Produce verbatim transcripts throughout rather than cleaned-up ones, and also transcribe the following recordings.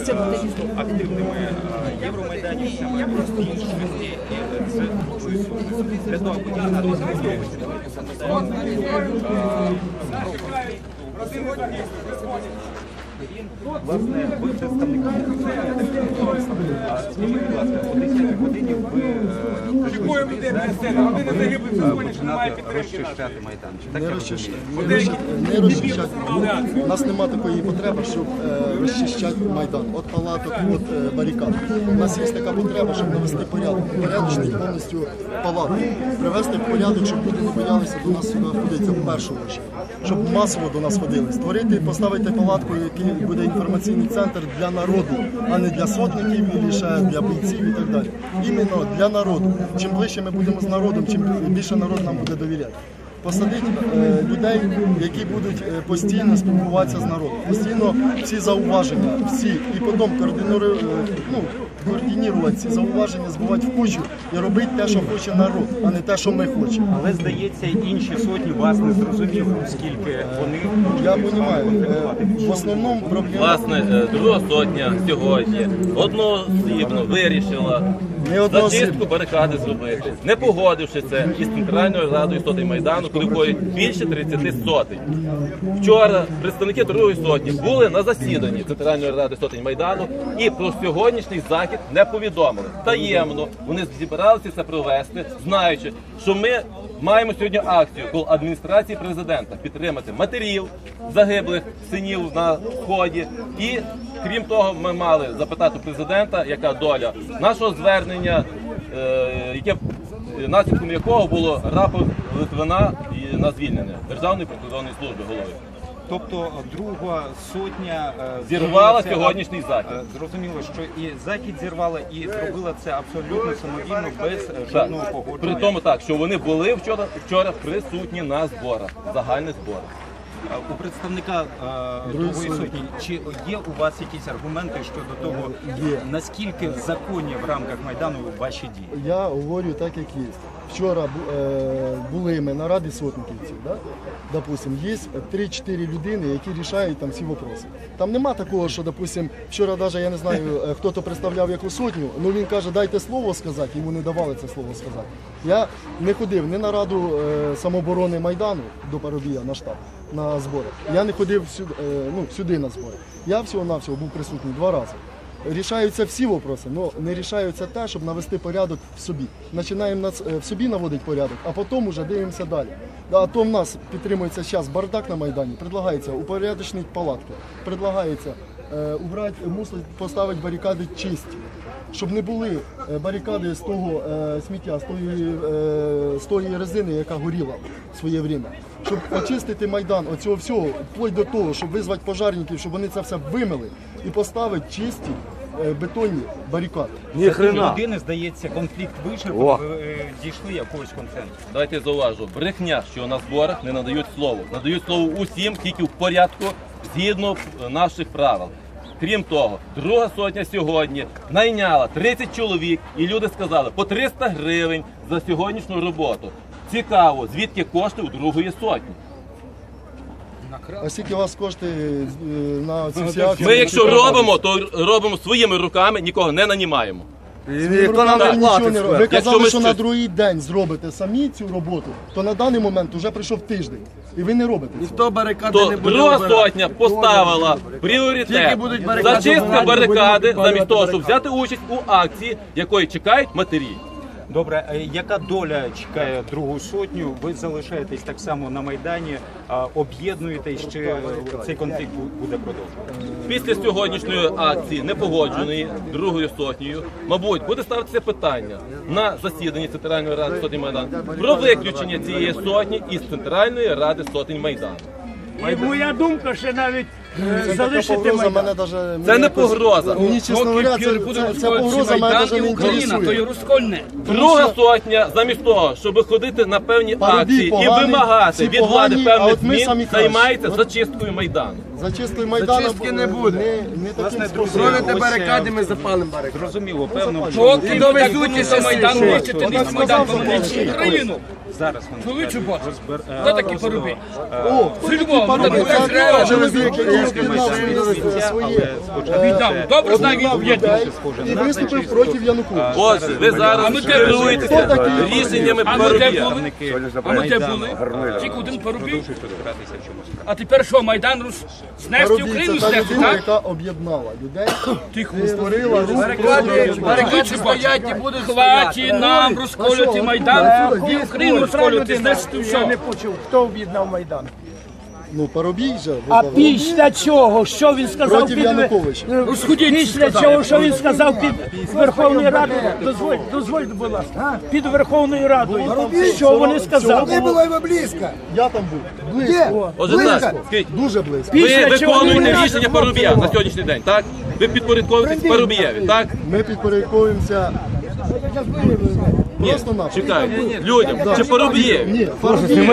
це буде активними євромайданівцями, просто іншими для того, аби дізнати власне, ви представники. Скажіть, будь ласка, о десятій годині ви починати розчищати Майдан. Не розчищати. Не розчищати. У нас немає такої потреби, щоб розчищати Майдан. От палаток, от барикад. У нас є така потреба, щоб навести порядок. Порядочний повністю палатки. Привести в порядок, щоб люди не боялися до нас сюди ходити в першу чергу. Щоб масово до нас ходили. Створити і поставити палатку, який буде інформаційний центр для народу, а не для сотників, і лише для бійців і так далі. Іменно для народу. Чим ближче ми будемо з народом, чим більше народ нам буде довіряти. Посадити е, людей, які будуть е, постійно спілкуватися з народом. Постійно всі зауваження, всі, і потім координувати, е, ну, координувати ці зауваження, збивати в кучу і робити те, що хоче народ, а не те, що ми хочемо. Але, здається, інші сотні вас не зрозуміли, оскільки вони... Я розумію. В основному проблема... Власне, друга сотня сьогодні одноосібно вирішила зачистку барикади зробити, не погодивши це із Центральною радою сотень Майдану, куди входять більше тридцяти сотень. Вчора представники другої сотні були на засіданні Центральної ради сотень Майдану і про сьогоднішній захід не повідомили. Таємно вони зібралися це провести, знаючи, що ми маємо сьогодні акцію коло адміністрації президента підтримати матерів загиблих синів на Сході. І, крім того, ми мали запитати президента, яка доля нашого звернення, е, яке, наслідком якого було рапорт Литвина на звільнення Державної прикордонної служби голови. Тобто друга сотня зірвала сьогоднішній захід. Зрозуміло, що і захід зірвала, і зробила це абсолютно самовільно, без жодного погодження. При тому так, що вони були вчора, вчора присутні на зборах, загальних зборах. У представника е, другої сотні, чи є у вас якісь аргументи щодо того, Є. наскільки законні в рамках Майдану ваші дії? Я говорю так, як є. Вчора е, були ми на раді сотниківців, да? Допустим, є три-чотири людини, які рішають там всі питання. Там нема такого, що, допустим, вчора навіть, я не знаю, хто-то представляв яку сотню, але він каже, дайте слово сказати, йому не давали це слово сказати. Я не ходив ні на раду е, самооборони Майдану до Парубія, на штаб, на збори. Я не ходив сюди, е, ну, сюди на збори. Я всього-навсього був присутній два рази. Рішаються всі питання, але не рішаються те, щоб навести порядок в собі. Починаємо в собі наводити порядок, а потім вже дивимося далі. А то в нас підтримується зараз бардак на Майдані, предлагається упорядочити палатки, предлагається е, убрати, мусить поставити барикади чисті, щоб не були барикади з того е, сміття, з тої, е, з тої резини, яка горіла в своє время. Щоб очистити Майдан від цього всього, вплоть до того, щоб визвати пожарників, щоб вони це все вимили і поставити чисті е, бетонні барикади. Ні хрена. Людини, здається, конфлікт вичерпав, ви дійшли якогось консенсусу. Дайте зауважу, брехня, що на зборах не надають слово. Надають слово усім, тільки в порядку, згідно наших правил. Крім того, друга сотня сьогодні найняла тридцять чоловік, і люди сказали по триста гривень за сьогоднішню роботу. Цікаво, звідки кошти у другої сотні? А скільки у вас коштує на ці всі акції? Ми якщо робимо, то робимо своїми руками, нікого не нанімаємо. Ніхто нам не платить. Ви казали, ми що щось- на другий день зробите самі цю роботу, то на даний момент вже прийшов тиждень. І ви не робите цього. Ніхто барикади То не буде друга обирати. сотня поставила пріоритет Тільки будуть барикади зачистка обирати, барикади, будемо замість того, щоб барикади. взяти участь у акції, якої чекають матері. Добре, а яка доля чекає другу сотню? Ви залишаєтесь так само на Майдані, а, об'єднуєтесь, чи цей конфлікт буде продовжуватися? Після сьогоднішньої акції, непогодженої другою сотнею, мабуть, буде ставитися питання на засіданні Центральної ради сотень Майдану про виключення цієї сотні із Центральної ради сотень Майдану. І моя думка, що навіть е, Це така залишити погроза Майдан. мене даже... Це не погроза. Мені, чесно говоря, це, це, це погроза мене даже не інтересує. розкольне. Друга сотня, замість того, щоб ходити на певні Парубій акції і поганий, вимагати всі від влади погані, а певних от ми самі змін, кращі. займається зачисткою Майдану. Зачистки Майдану Зачистки не буде. Не, не таким способом. Зробите барикади, ми запалимо барикади. Зрозуміло, певно, Поки довезуть довезуть до Майдану, Майдану, нищити міст Майдан, помилити Україну. зараз вони Чоловічу бачу. розбер- Хто такі поруби? О, Фільмо, це це чоловік, який об'єднав своє Віддам. Добре знаю, він об'єднав. і виступив проти Януковича. Отже, ви зараз А ми де керуєтеся рішеннями А ми де Парубія. були? А ми де були? Тільки один Парубій. А тепер що, Майдан Рус знести Парубій Україну, це та знести, людина, так? яка об'єднала людей Тихо. і створила рух Барикади, проти барикади стоять і будуть Хватить стояти. нам розколювати Майдан, і Україну розколювати, знести все. почув, хто об'єднав Майдан. Ну, Парубій же А вибрав. після чого, що він сказав Проти під Януковича. після цього, що він сказав під Верховною Радою, дозволь, дозволь, будь ласка, під Верховною Радою, що вони сказали? Не було його близько. Я там був. Близько. Отже, так, скажіть, Дуже близько. ви Після чого виконуєте вони- рішення Парубія на сьогоднішній день, так? Ви підпорядковуєтесь Парубієві, так? Ми підпорядковуємося просто нам. Чекайте, людям, чи Парубієві? Ні, Парубій.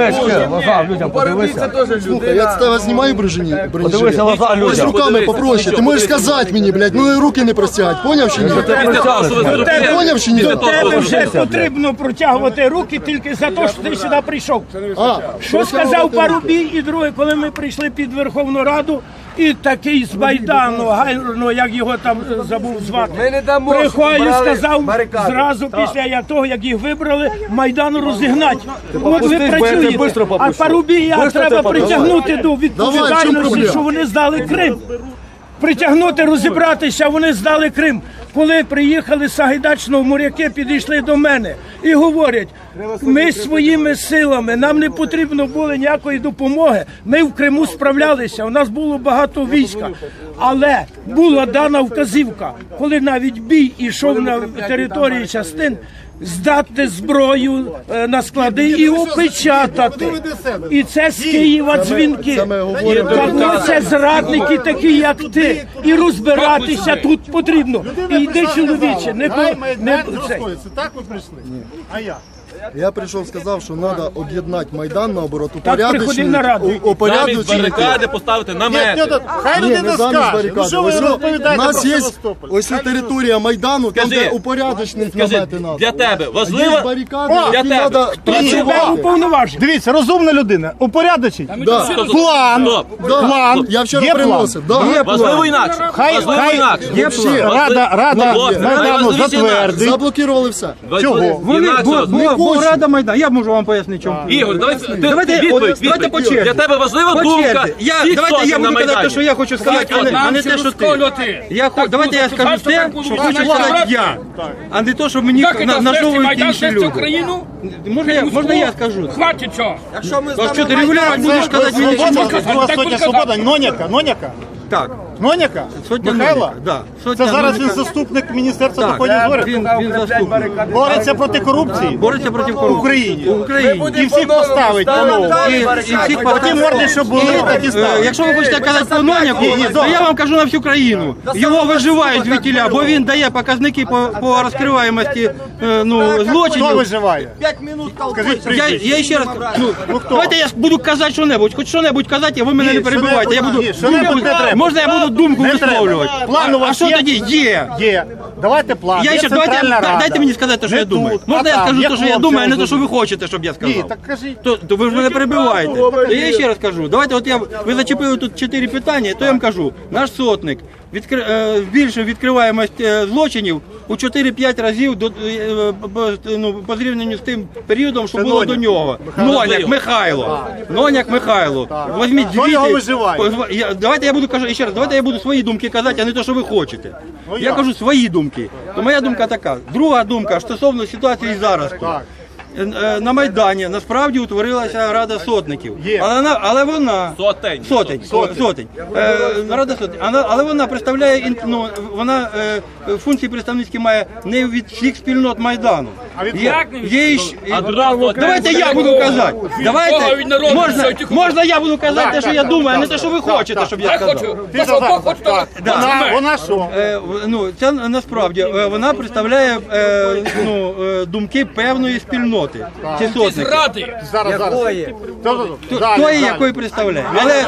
Парубій це теж Слухай, я з тебе знімаю брижені. Подивися в глаза Ось людям. руками попроще. Ти можеш сказати мені, блядь, ну і руки не простягати. Поняв чи ні? Після того, що ви зробили, Поняв чи ні? після того, що Тебе ви вже зробили. потрібно протягувати руки тільки за те, що ти сюди прийшов. А, Що сказав Парубій і друге, коли ми прийшли під Верховну Раду, і такий з Майдану, Гайно, як його там е, забув звати, Ми не дамо, щоб приходив і брали сказав барикади. зразу після я- того, як їх вибрали, Майдан розігнать. От ви попустись, бо я тебе працюєте, бистро а попущу. Парубія Бистро треба тебе попущу. притягнути до Давай, в чому відповідальності, проблема? що вони здали Крим. Притягнути, розібратися, вони здали Крим. Коли приїхали з Сагайдачного, моряки підійшли до мене і говорять, ми своїми силами, нам не потрібно було ніякої допомоги, ми в Криму справлялися, у нас було багато війська, але була дана вказівка, коли навіть бій ішов на території частин, здати зброю е, на склади і опечатати. І це з Києва дзвінки. це ми говоримо. Тому це зрадники такі, як ти. І розбиратися тут потрібно. І йди, чоловіче, не, ко- не це. Так ви прийшли? А я? я прийшов, сказав, що треба об'єднати Майдан, наоборот, приходив упорядочити, на раду. у- Замість упорядочити. барикади поставити намети. Хай Ні, людина не замість скаже. барикади. Ну що ви Ось, розповідаєте у нас про є Севастополь? ось ця територія Майдану, там Скажи, де упорядочні Скажи, намети нас. для тебе Є важливо, барикади, для які тебе. треба Тебе працювати. уповноважив. Дивіться, розумна людина, упорядочить. Да. План. Стоп. Да. План. Я вчора Є план? приносив. Да. Важливо інакше. Хай, Важливо хай інакше. Вообще, Рада, Рада Хлопці, Майдану найважливіше затвердить. Заблокували все. Чого? Інакше. Була, була Рада Майдан, я можу вам пояснити, чому. Ігор, давай ти Давайте, відповідь, от, давайте відповідь. по черзі. Для тебе важлива По думка черзі. Я, всіх давайте я сотень на буду казати те, Майдані. що я хочу сказати, а не, а не те, що ти. Я, хо- давайте я скажу те, що хочу сказати я, а не те, що мені Так, на- це знести нажовують Майдан, інші знести люди. Україну? Можна я, можна я скажу? Хватить цього. То що ти регулярно будеш казати мені, що Свобода, Так, друга так сотня ви свобода. Ноняка, Ноняка. так. Ноняка? Сотня Михайла? Новіка, да. Це Сотня зараз він Новіка. заступник Міністерства Так, доходів зору. він, він заступник. Бореться проти корупції. Бореться проти В корупції. Україні. В Україні. І всіх поставить по-новому. І, і всіх Такі поставить. морди, що були, такі Е, ставить. Якщо ви хочете казати про Ноняку, то я вам кажу на всю країну. Його виживають звідтіля, бо він дає показники по, по розкриваємості е, ну, Хто злочинів. виживає? Скажіть Я, прізвище. я ще раз ну, давайте я буду казати що-небудь, хоч що-небудь казати, а ви мене Ні, не перебивайте. Я буду що-небудь- ні, що-небудь думку- не треба. можна я буду думку Не треба. висловлювати. План у А, а вас що є? тоді є? Є. Давайте план. Я Є ще давайте, Центральна да- Рада. дайте мені сказати те, що Не я думаю. тут, Можна а я там. скажу Є те, що я хлопці думаю, а не те, що ви розумні. хочете, щоб я сказав. Ні, так кажіть. То, то ви ж мене перебиваєте. То я ще раз кажу. Давайте, от я ви зачепили тут чотири питання, то я вам кажу. Наш сотник відкри, е, збільшив відкриваємость е, злочинів у чотири-п'ять разів до е, по- ну, по зрівнянню з тим періодом, що Це було Ноняк. до нього. Ноняк Михайло. Ноняк Михайло. Возьміть Хто його звідти. виживає? позва- я- Давайте я буду кажу ще раз. Давайте я буду свої думки казати, а не те, що ви хочете. Ну, Я як? кажу свої думки. То моя думка така. Друга думка стосовно ситуації зараз. тут. Так. Е, На Майдані насправді утворилася Рада сотників. Є. Але вона, але вона Сотень. сотень, сотень. Е, Рада сотень. Але, але вона представляє ін- ну, вона е, функції представницькі має не від всіх спільнот Майдану. А від Є, як не від є іщ- А друга сотня. Давайте я буду казати. Від Давайте кого? Від народу, можна, що тільки- можна я буду казати те, що так, я так, думаю, а не так, те, що ви так, хочете, так. щоб я Я сказав. хочу. Ти Та що, за- хоч то. Вона, вона що? Е, в- ну, це насправді е, вона представляє е, ну, е, думки певної спільноти. спільноти, ці сотники. Зради. Зараз, зараз. Хто- Тої, якої представляє. Але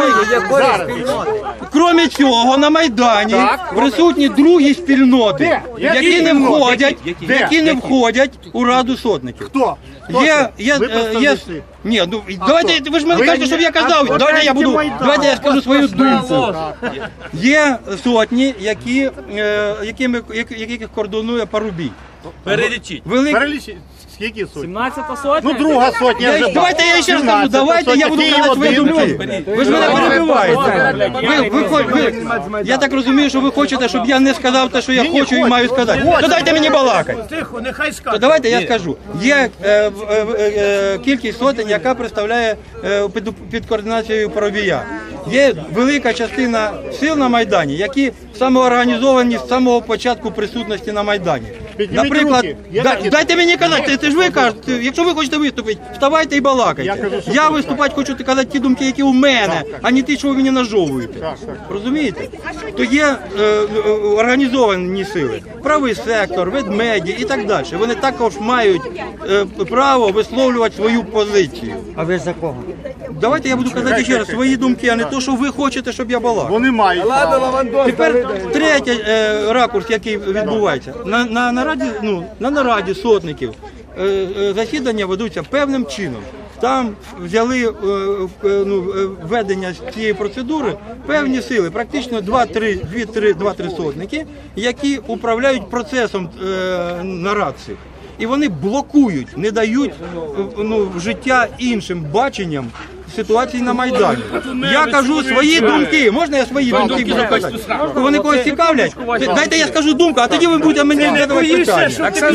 крім цього, на Майдані присутні другі спільноти, які не входять, які не входять у Раду сотників. Хто? Є, є, Ви е, є, представники. ні, ну, давайте, ви ж мене Ви кажете, щоб я казав, а давайте я буду, Майдан. давайте я скажу свою думку. Є сотні, які, е, якими, як- яких кордонує Парубій. Перелічіть. Велик... Перелічіть. Скільки сотень? сімнадцята сотня. Ну, друга сотня вже. Давайте я ще раз кажу, давайте я буду казати свої думки. Ви ж мене перебиваєте. Ви, ви, хо- ви, я так розумію, що ви хочете, щоб я не сказав те, що я хочу і маю сказати. То дайте мені балакати. Тихо, нехай То скаже. давайте я скажу. Є е, в- е, е, кількість сотень, яка представляє е, під, під координацією Парубія. Є велика частина сил на Майдані, які самоорганізовані з самого початку присутності на Майдані. Підніміть Наприклад, руки. Є да- такі? дайте мені казати, це ж ви кажете, якщо ви хочете виступити, вставайте і балакайте. Я кажу, що Я хочете. виступати хочу казати ті думки, які у мене, а не ті, що ви мені нажовуєте. Розумієте? То є е, е, організовані сили, правий сектор, ведмеді і так далі. Вони також мають е, право висловлювати свою позицію. А ви за кого? Давайте я буду казати ще раз свої думки, а не то, що ви хочете, щоб я балакав. Вони мають. Тепер третій е, ракурс, який відбувається. На, на, нараді, ну, на нараді сотників е, е, засідання ведуться певним чином. Там взяли е, е, ну, е, ведення цієї процедури певні сили, практично два-три сотники, які управляють процесом е, нарад цих. І вони блокують, не дають е, ну, життя іншим баченням ситуації на Майдані. Я кажу свої думки. Можна я свої думки буду казати? Вони когось цікавлять? Дайте я скажу думку, а тоді ви будете мені задавати питання.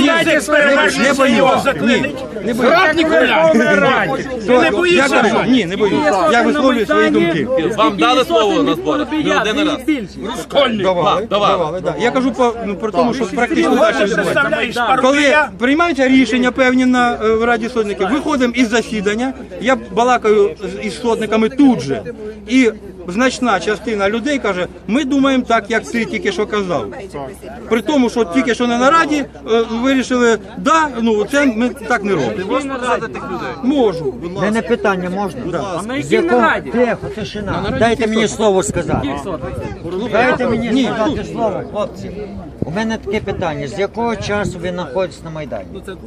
Не боюся. Ні, не боюся. Ти не боїшся? Я кажу, ні, не боюся. Я висловлюю свої думки. Вам дали слово на зборах? Не один раз. Розкольник. Давали, давали, да. Я кажу по, ну, про тому, що практично так відбувається. Заставляєш Коли Парубія. приймаються рішення певні на е, в Раді сотників, виходимо із засідання, я балакаю з- із сотниками тут же, і значна частина людей каже, ми думаємо так, як ти тільки що казав. При тому, що тільки що на нараді е, вирішили, да, ну це ми так не робимо. Можу. У мене питання можна? А на З якій якого- нараді? Тихо, тишина. Дайте мені слово сказати. Дайте мені Ні, сказати слово, хлопці. У мене таке питання. З якого часу ви знаходитесь на Майдані?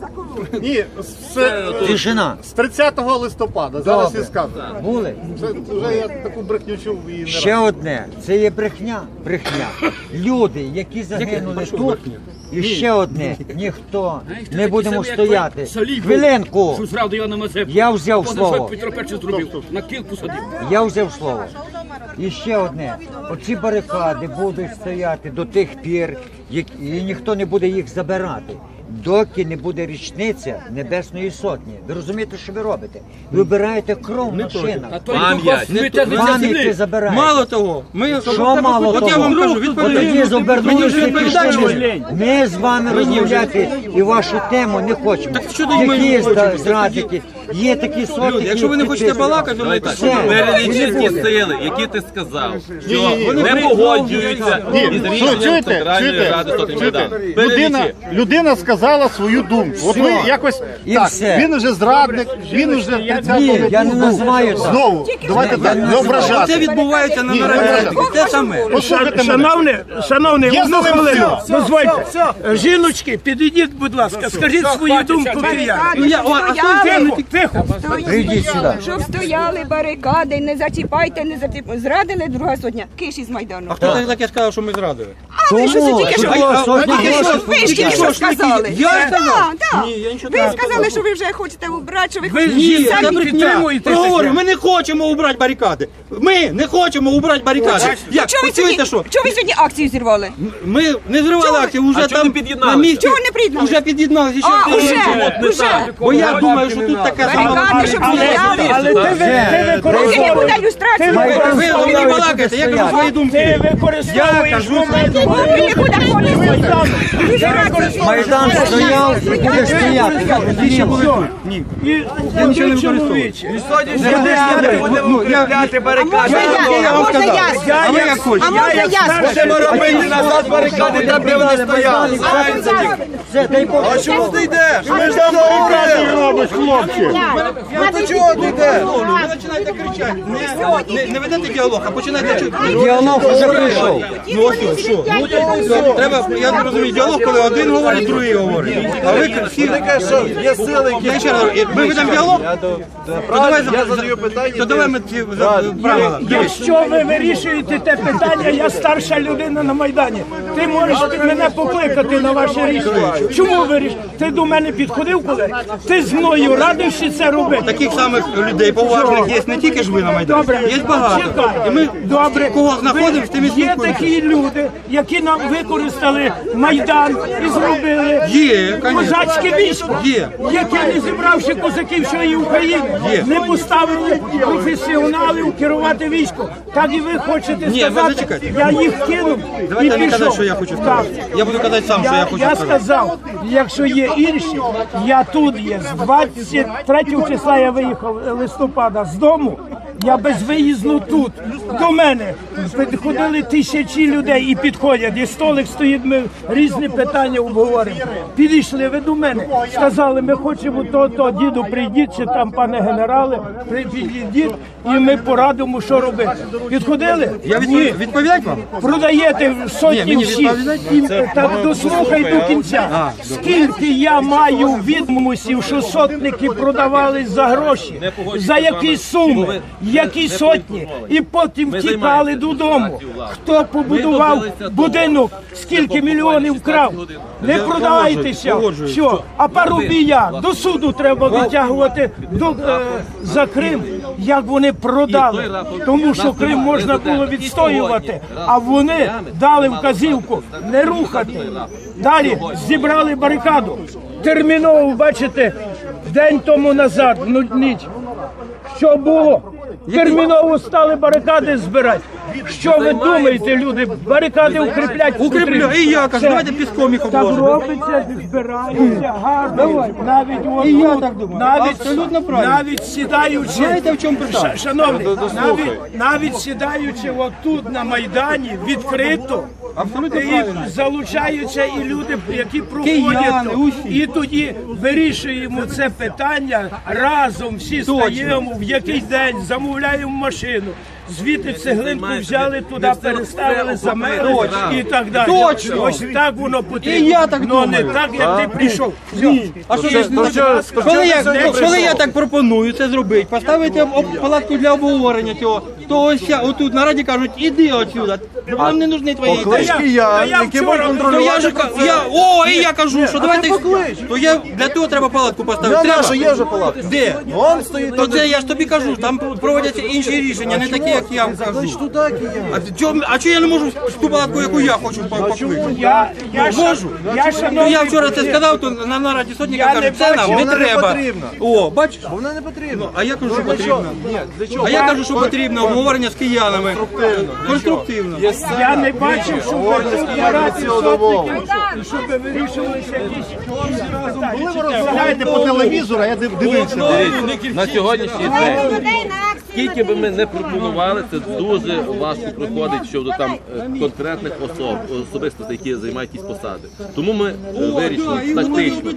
Ні, з, Тишина. з тридцятого листопада. Зараз Добре. і скажу. Були? Вже, вже я таку брехню чув і не Ще одне. Це є брехня. Брехня. Люди, які загинули тут, і ще одне. Ніхто. Не будемо стояти. Хвилинку. Що зразу я на Мазепу. Я взяв слово. Петро Перший зробив. На кіл посадив. Я взяв слово. І ще одне. Оці барикади будуть стояти до тих пір, як- і ніхто не буде їх забирати. Доки не буде річниця Небесної Сотні. Ви розумієте, що ви робите? Ви вибираєте кров в машинах. А той Духов сміття не Пам'яті землі. забираєте. Мало того, ми Що мало от того? я вам кажу, От тоді відповідь. Мені зобернулися вже і відповідальність. пішли. Ми з вами розмовляти і вашу тему не хочемо. що тоді ми Які не хочемо? зда- зрадники? Є такі сотні. Люди, якщо ви не хочете балакати, ви так. Все. Перелічіть ті Буде. сили, які ти сказав, що Вони не погоджуються Ні, із чу- рішенням чуєте, Центральної чуєте, ради Сотень чуєте? Майдану. Людина, Перелічіть. людина сказала свою думку. От ви якось І так, все. він уже зрадник, він уже тридцятого Ні, я не називаю так. Знову, давайте так, не Це ображати. відбувається на Ні, нараді. не сотників. Те саме. Послухайте мене. Шановні, шановні, Я одну за ним хвилину, все. дозвольте. Жіночки, підійдіть, будь ласка, скажіть свою думку киян. Ну, я, о, а Тихо, тихо. Прийдіть сюди. Щоб стояли барикади, не зачіпайте, не зачіпайте. Зрадили друга сотня. Киш із Майдану. А хто так таке сказав, що ми зрадили? А ви що це тільки що? Тому, А, сотня а, Тільки а, що, грошей. ви ж тільки що сказали. Я Так, сказав? так. Ні, я нічого Ви не сказали, сказав. що ви вже хочете убрати, що ви Ви хочете. Ні, самі це брехня. підтримуєте Проговорю, таке. ми не хочемо убрати барикади. Ми не хочемо убрати барикади. Як? Чого ви Почуєте, сьогодні, що? чого ви сьогодні акцію зірвали? Ми не зривали акцію, вже А чого там не під'єдналися? на місці. Чого не приєдналися? Вже під'єдналися. ще А, не уже, під'єдналися. уже. Бо я думаю, що тут таке саме. Барикади, щоб Але, стояли. але ти, ви- ти Поки не буде використовуєш. ілюстрації. Ти Ви використовуєш. ви не балакаєте, я кажу свої Ти думки. використовуєш Я кажу момент. свої думки. Поки не буде ілюстрації. Майдан стояв і буде стояти. Більше були тут. Ні. Я нічого не використовую. Ну, я- А можна Я я? А вам можна сказав. я? А ви як хочете. А можна я? Будемо робити назад барикади, де б вони стояли. А можна я? Все, дай Бог. А чому ти йдеш? Ми ж там барикади робиш, хлопці. Ну то чого ти йдеш? Ви починаєте кричати. Не, не, не ведете діалог, а починаєте чути. Діалог вже прийшов. Ну ось що? Ну, треба, я не розумію, діалог, коли один говорить, другий говорить. А ви всі... Є сили, Я ще раз говорю, ми ведемо діалог? То давай, я задаю питання. то давай ми ці за- правила. Якщо ви вирішуєте те питання, я старша людина на Майдані. Ти можеш мене покликати на ваше рішення. Чому вирішуєш? Ти до мене підходив коли? Ти з мною радивши це робити? Таких самих людей поважних є не тільки ж ви на Майдані, Добре, є багато. чекай. І ми Добре, кого знаходимо, з тими є спілкуємося. такі люди, які нам використали Майдан і зробили Є, конечно. козацьке військо, Є. яке не зібравши козаків всієї України, Є. не поставили професіоналів керувати військом. Так і ви хочете Ні, ви сказати, зачекайте. я їх кинув і Давайте не казати, пішов. що я хочу Так. сказати. Я буду казати сам, що я хочу Я сказати. сказав, якщо є інші, я тут є. З двадцять третього числа я виїхав листопада з дому. Я безвиїзно тут. До мене підходили тисячі людей і підходять. І столик стоїть, ми різні питання обговоримо. Підійшли ви до мене, сказали, ми хочемо то-то, діду, прийдіть, чи там, пане генерале, при- підійдіть, і ми порадимо, що робити. Підходили? Я Ні. відповідь, відповідати вам? Продаєте Ні, сотні мені всіх. І, так дослухай до кінця. Скільки я маю відомостей, що сотники продавались за гроші, за які суми, які сотні, і потім втікали додому. Хто побудував будинок, скільки мільйонів вкрав? Не продавайтеся. Що? А Парубія до суду треба витягувати до, е, за Крим, як вони продали. Тому що Крим можна було відстоювати, а вони дали вказівку не рухати. Далі зібрали барикаду. Терміново, бачите, день тому назад, ну ніч. Що було? Терміново стали барикади збирати. Що ви думаєте, люди? Барикади укріплять. Укріплю. І я кажу, Все. давайте піском їх Так обложимо. робиться, збираються гарно. Навіть І я отут, так думаю. навіть, Абсолютно правильно. навіть сідаючи, Знаєте, в чому питання? Ш- шановні, навіть, навіть сідаючи отут на Майдані відкрито, Абсолютно і правильно. залучаються і люди, які Кияни, проходять, усі. і тоді вирішуємо це питання разом, всі стаємо, в який день замовляємо машину. Звідти цеглинку взяли туди, переставили, замерли і так далі. Точно. Ось так воно потрібно. І я так Но не думаю. так, як ти прийшов. Все. А що, ж, коли, я, коли я так пропоную це зробити, поставити об- палатку для обговорення цього, то ось я, отут на раді кажуть, іди отсюда, нам не нужні твої ідеї. Поклич киян, які можуть То я контролювати ж ка- я, о, і я кажу, що давайте, то я для того треба палатку поставити. Я Треба. наша є вже палатка. Де? Вон стоїть. То це я ж тобі кажу, там проводяться інші рішення, не такі, як я вам кажу. Туди киян. А чого, а чого я не можу в ту палатку, яку я хочу покликати? Я, я, ша- Можу. я, Ну, шановний, я вчора це сказав, то на нараді сотника Я кажуть, не це нам бачу, не вона не треба. потрібна. О, бачиш? Вона не потрібна. А я кажу, що Ну, для чого? потрібно. Ні, для чого? А я кажу, що потрібно обговорення з киянами. Конструктивно. я не бачив, що ви раді цілодобово. сотників, щоб ви вирішувалися якісь питання. Гляньте по телевізору, а я див- дивився. На сьогоднішній день, скільки би ми не пропонували, це дуже важко проходить щодо там е, конкретних особ, особистостей, які займають якісь посади. Тому ми е, вирішили тактично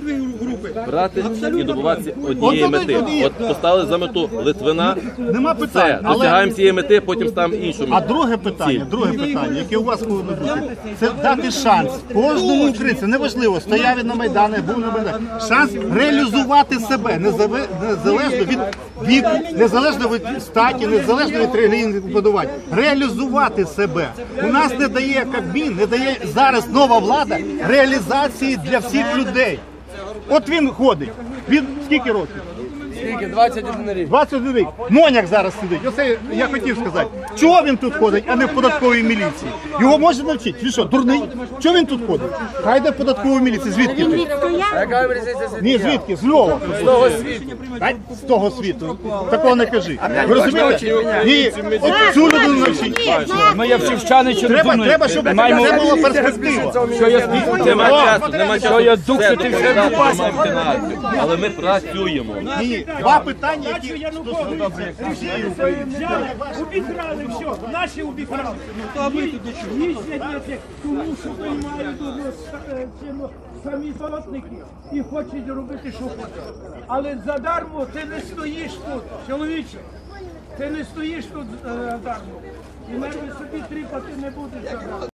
брати і добуватися однієї мети. От поставили за мету Литвина, Нема все, питань. Але досягаємо цієї мети, потім ставимо іншу мету. А друге питання, друге питання, яке у вас повинно бути, це дати шанс кожному українцю, неважливо, стояв він на Майдані, був на Майдані, шанс реалізувати себе, незаве- незалежно від віку, незалежно від статі, незалежно від релігійних подавань. Реалізувати себе. У нас не дає Кабмін, не дає зараз нова влада реалізації для всіх людей. От він ходить. Він скільки років? Скільки? двадцять один рік. двадцять один рік. Моняк зараз сидить. Оце я хотів сказати. Чого він тут ходить, а не в податковій міліції? Його можна навчити? Він що, дурний? Чого він тут ходить? Хай йде в податкову міліцію. Звідки ти? Яка ви різниця? Ні, звідки? З Львова. З того світу. А, з того світу. Такого не кажи. Ви розумієте? Ні, от цю людину навчіть. Ми є вчивчани, що Треба, треба, щоб це була перспектива. що я Нема часу, нема часу. я дух, Все що ти доповідати, маємо йти на акцію. Але ми працюємо. Ні, Два питання, Бачу, які Янукович стосуються всієї взяли, України. обікрали все, наші обікрали. Їздять, тому що приймають самі сотники і хочуть робити, що хочуть. Але задармо ти не стоїш тут, чоловіче. Ти не стоїш тут задармо. І нерви собі тріпати не будеш задармо.